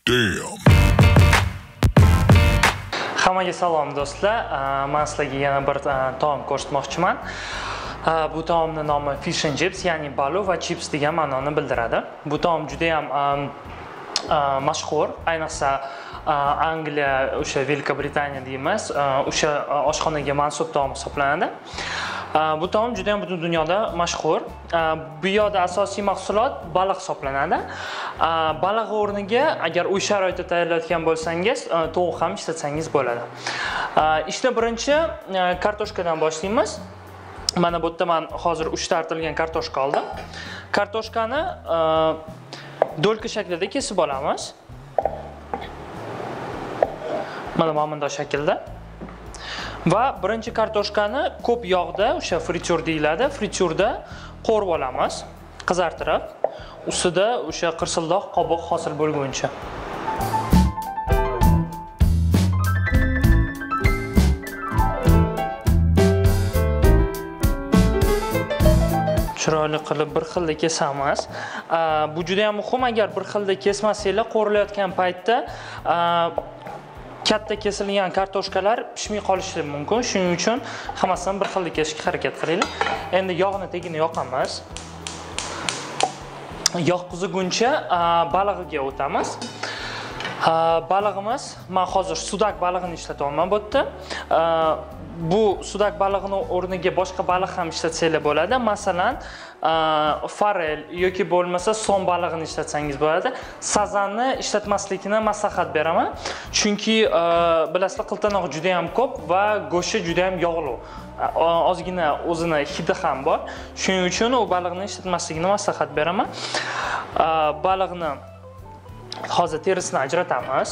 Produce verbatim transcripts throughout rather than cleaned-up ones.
Damn. Hammaga salom do'stlar. Men sizlarga yana bir taom ko'rsatmoqchiman. Bu taomning nomi fish and chips, ya'ni balu va chips degan ma'noni bildiradi. Bu taom juda ham mashhur, ayniqsa Angliya, o'sha Velika Britaniya deymiz, o'sha oshxonaga mansub taom hisoblanadi. Bu taom juda ham butun dunyoda mashhur. Bu yerda asosiy mahsulot baliq hisoblanadi. Baliq o'rniga agar uy sharoitida tayyorlayotgan bo'lsangiz, tovuq ham ishlatsangiz bo'ladi. Ishni birinchi kartoshkadan boshlaymiz. Mana bu yerda men hozir uch ta artilgan kartoshka oldim. Kartoshkani do'lka shaklida kesib olamiz. Mana bunday shaklda. Va birinchi kartoshkani ko'p yog'da, o'sha frityur deyiladi, frityurda qo'rib olamiz, qizartirib, ustida o'sha qirsildoq qobiq hosil bo'lguncha. Chiroyli qilib bir xilda kesamiz. Bu juda ham muhim, agar bir xilda kesmasanglar, qo'rilayotgan paytda katta kesilgan kartoshkalar pishmay qolishi mumkin. Shuning uchun hammasini bir xilda kesishga harakat qilinglar. Endi yog'ni tagini yoqamiz. Yog' qiziguncha balig'iga o'tamiz. Balig'imiz, men hozir sudak balig'ini ishlatyapman bu yerda. Bu sudak balig'ini o'rniga boshqa baliq ham ishlatsanglar bo'ladi. Masalan, farel yoki bo'lmasa son balig'ini ishlatsangiz bo'ladi. Sazanni ishlatmaslikni maslahat beraman. Chunki bilasizlar, qiltanoq juda ham ko'p va go'shti juda ham yog'li. Ozgina o'zini hidi ham bor. Shuning uchun u baliqni ishlatmaslikni maslahat beraman. Baliqni hozir terisini ajratamiz.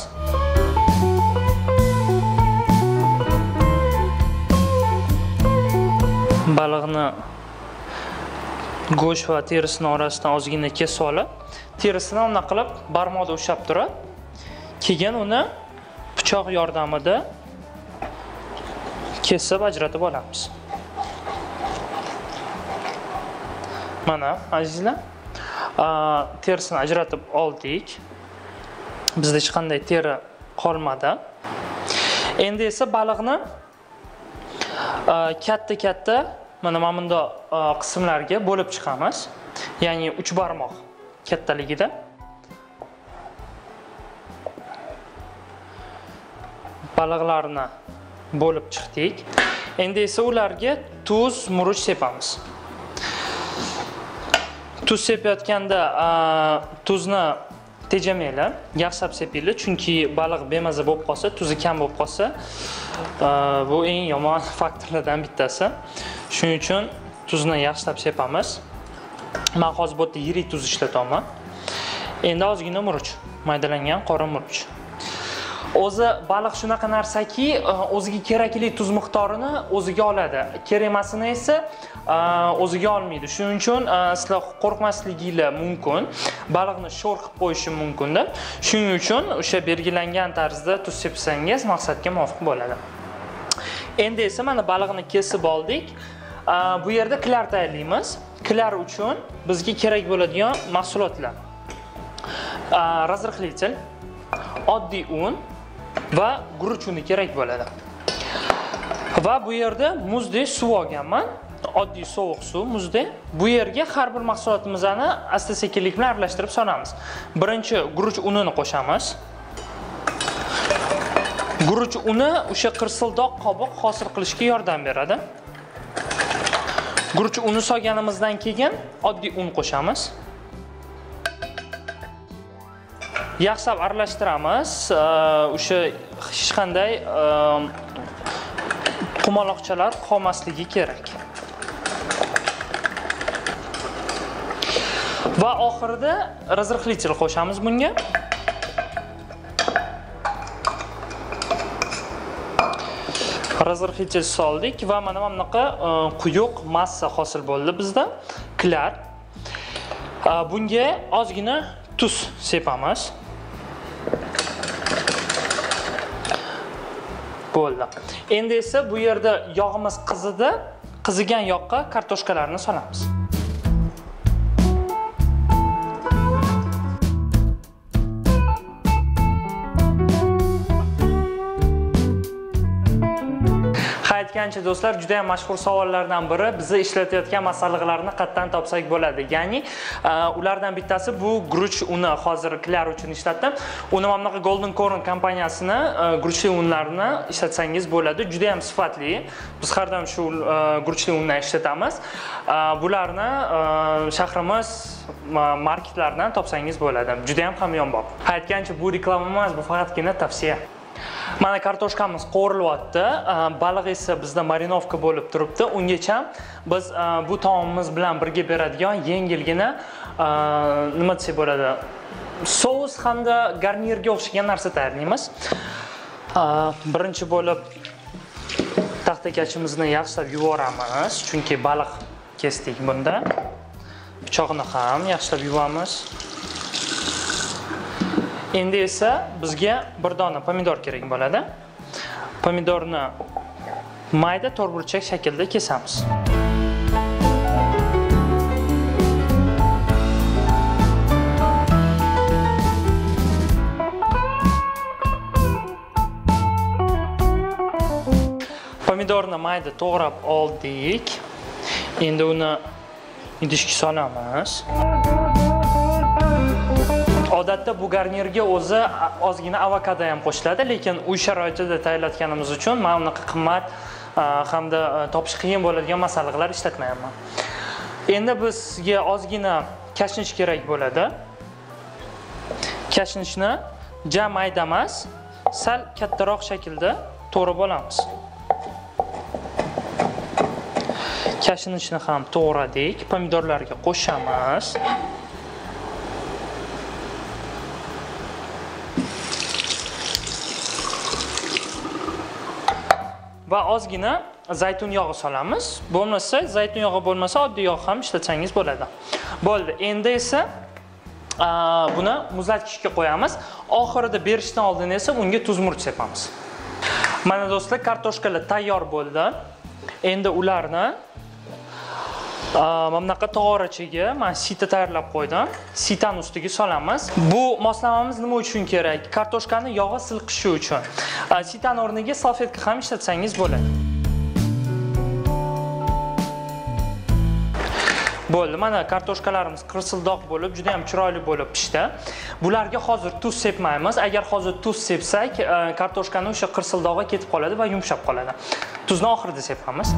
Baliqni go'sht va terisini orasidan ozgina kesib olib, terisini unda qilib barmoqda ushlab turib, keyin uni pichoq yordamida kesib ajratib olamiz. Mana azizlar, terisini ajratib oldik. Bizda hech qanday teri qolmadi. Endi esa baliqni katta-katta mana bunday qismlarga bo'lib chiqamiz. Ya'ni uch barmoq kattaligida. Baliqlarni bo'lib chiqdik. Endi esa ularga tuz, murch sepamiz. Tuz sepayotganda tuzni tejamanglar, yaxshilab sepinglar, chunki baliq bemaza bo'lib qolsa, tuzi kam bo'lib qolsa, bu eng yomon faktorlardan bittasi. Shuning uchun tuzni yaxshilab sepamiz. Men hozir bu yerda yirik tuz ishlatyapman. Endi ozgina murch, maydalangan qora murch. O'zi baliq shunaqa narsaki, o'ziga kerakli tuz miqdorini o'ziga oladi. Kerak emasini esa o'ziga olmaydi. Shuning uchun sizlar qo'rqmasligingiz mumkin. Baliqni sho'r qilib qo'yishim mumkin-da. Shuning uchun o'sha belgilangan tarzda tuz sepsangiz maqsadga muvofiq bo'ladi. Endi esa mana baliqni kesib oldik. Bu yerda klar tayyorlaymiz. Klar uchun bizga kerak bo'ladigan mahsulotlar: razrıxlitel, oddiy un va guruch uni kerak bo'ladi. Va bu yerda muzdek suv olganman. Oddiy sovuq suv, muzdek. Bu yerga har bir mahsulotimizni asta-sekinlik bilan aralashtirib solamiz. Birinchi guruch unini qo'shamiz. Guruch uni o'sha qirsildoq qobiq hosil qilishga yordam beradi. Guruch uni solganimizdan keyin oddiy un qo'shamiz. Yaxshilab aralashtiramiz. O'sha hech qanday qumaloqchalar qolmasligi kerak. Va oxirida razrıxlitel qo'shamiz bunga. Razrıxlitel soldik va mana bunaqa quyuq massa hosil bo'ldi bizda. Klar. Bunga ozgina tuz sepamiz. Bo'ldi. Endi esa bu yerda yog'imiz qizidi. Qizigan yoqqa kartoshkalarni solamiz. aytgancha do'stlar, juda ham mashhur savollardan biri bizni ishlatayotgan masalliqlarni qayerdan topsak bo'ladi. Ya'ni ulardan bittasi bu guruch uni. Hozir Klar uchun ishlatdim. Uni mana bunaqa Golden Corn kompaniyasini guruchli unlarini ishlatsangiz bo'ladi. Juda ham sifatli. Biz har doim shu guruchli undan ishlatamiz. Bularni shahrimiz marketlardan topsangiz bo'ladi. Juda ham hamyonbop. Aytgancha bu reklama emas, bu faqatgina tavsiya. Mana kartoshkamiz qo'rilyapti. Baliq esa bizda marinovka bo'lib turibdi. Ungacha biz bu taomimiz bilan birga beradigan yengilgina nima desa bo'ladi? Sous hamda garnirga o'xshagan narsa tayyorlaymiz. Birinchi bo'lib taxtakachimizni yaxshilab yuvoramiz, chunki baliq kesdik bunda. Pichoqni ham yaxshilab yuvamiz. Endi esa bizga bir dona pomidor kerak bo'ladi. Pomidorni mayda to'rtburchak shaklda kesamiz. Pomidorni mayda to'g'rab oldik. Endi uni idishga solamiz. Odatda bu garnirga o'zi ozgina avokado ham qo'shiladi, lekin uy sharoitida tayyorlayotganimiz uchun men unaqa qimmat hamda topish qiyin bo'ladigan masalliqlar ishlatmayman. Endi bizga ozgina kashnish kerak bo'ladi. Kashnishni ja mayda emas, sal kattaroq shaklda to'g'rab olamiz. Kashnishni ham to'g'radik, pomidorlarga qo'shamiz. Va ozgina zaytun yog'i solamiz. Bo'lmasa, zaytun yog'i bo'lmasa, oddiy yog' ham ishlatsangiz bo'ladi. Bo'ldi. Endi esa buni muzlatgichga qo'yamiz. Oxirida berishdan oldin esa unga tuz murch sepamiz. Mana do'stlar, kartoshkalar tayyor bo'ldi. Endi ularni mana bunaqa tog'orachaga men sita tayyorlab qo'ydim. Sitani ustiga solamiz. Bu moslamamiz nima uchun kerak? Kartoshkani yog'i silqishi uchun. Sitani o'rniga salfetka ham ishlatsangiz bo'ladi. Bo'ldi. Mana kartoshkalarimiz qirsildoq bo'lib, juda ham chiroyli bo'lib pishdi. Bularga hozir tuz sepmaymiz. Agar hozir tuz sepsak, kartoshkani o'sha qirsildog'i ketib qoladi va yumshab qoladi. Tuzni oxirida sepamiz.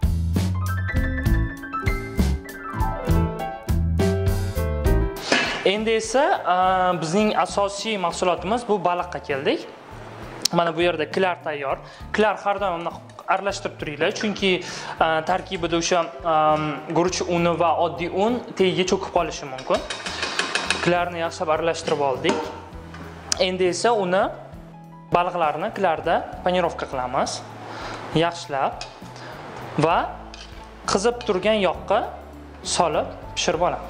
Endi esa bizning asosiy mahsulotimiz bu baliqqa keldik. Mana bu yerda Klar tayyor. Klar har doim aralashtirib turinglar, chunki tarkibida o'sha guruch uni va oddiy un tagiga cho'kib qolishi mumkin. Klarni yaxshilab aralashtirib oldik. Endi esa uni baliqlarni Klarda panirovka qilamiz. Yaxshilab va qizib turgan yoqqa solib pishirib olamiz.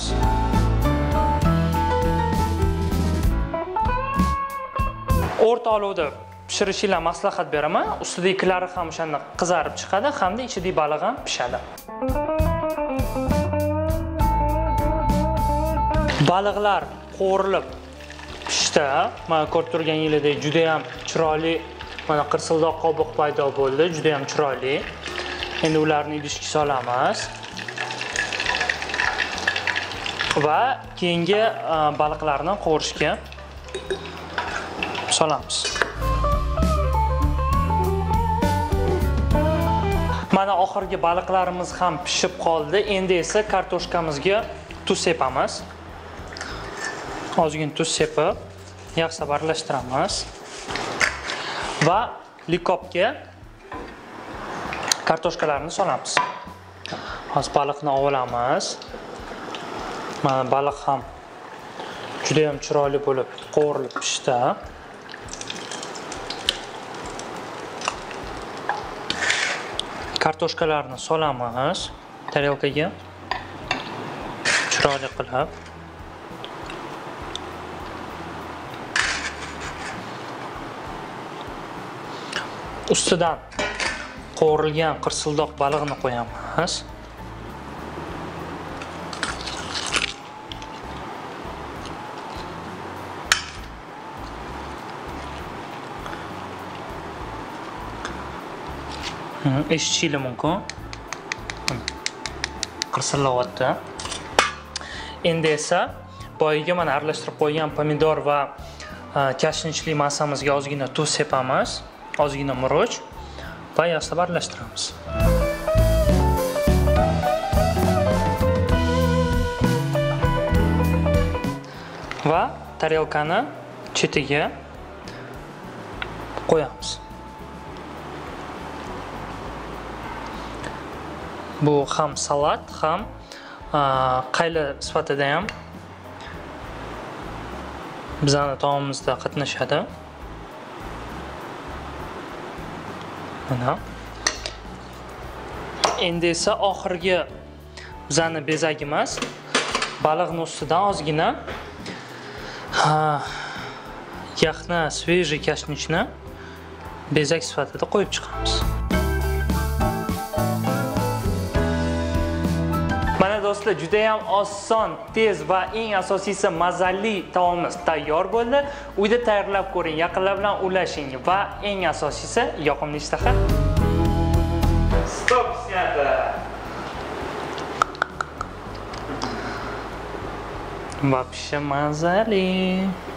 O'rta olovda pishirishinglar maslahat beraman. Ustidagiklari ham o'shanda qizarib chiqadi, hamda ichidagi baliq ham pishadi. Baliqlar qo'rilib pishdi. Mana ko'rib turganingizdek juda ham chiroyli, mana qirsildoq qobiq paydo bo'ldi, juda ham chiroyli. Endi ularni idishga solamiz. Va keyingi baliqlarni qovurishga solamiz. Mana oxirgi baliqlarimiz ham pishib qoldi. Endi esa kartoshkamizga tuz sepamiz. Ozgina tuz sepib, yaxshilab aralashtiramiz. Va likopga kartoshkalarni solamiz. Hozir baliqni olamiz. Mana baliq ham juda ham chiroyli bo'lib qovurilib pishdi. Kartoshkalarni solamiz tarelkaga. Chiroyli qilib. Ustidan qovurilgan qirsildoq baliqni qo'yamiz. Eshitishinglar mumkin. Qirsillayapti. Endi esa boyiga mana aralashtirib qo'ygan pomidor va kashnishli massamizga ozgina tuz sepamiz, ozgina murch va yaxshilab aralashtiramiz. Va tarelkani chetiga qo'yamiz. Bu ham salat, ham qayli sifatida ham bizning taomimizda qatnashadi. Mana. Endi esa oxirgi bizning bezagimiz baliqning ustidan ozgina yaxna svejiy kashnishni bezak sifatida qo'yib chiqamiz. Mana do'stlar, juda ham oson, tez va eng asosiysi mazali taomimiz tayyor bo'ldi. Uyda tayyorlab ko'ring, yaqinlar bilan ulashing va eng asosiysi yoqimli ishtaha. Stop snata. Вообще mazali.